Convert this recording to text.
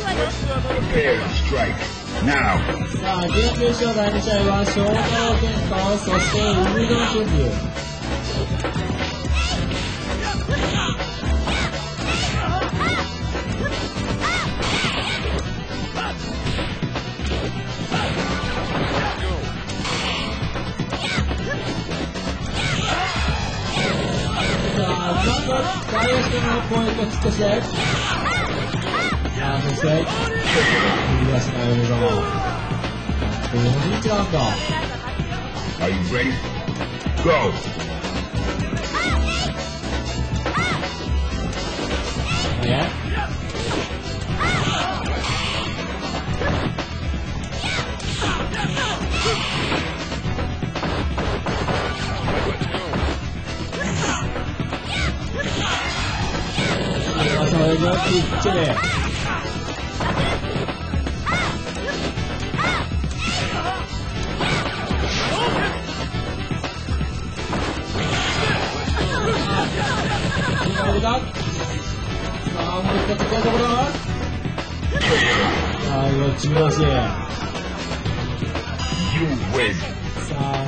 Prepare to strike. Now. さあ、準決勝第2試合は衝動喧嘩、そして海のクズ。ダイエットのポイントつけて、そして、振り出しのエルガー。これ4人違うんだ。 Are you ready? Go! それがきっちり。さあ、もう一つこういうところ。最後、ちみ出し。 You win! さあ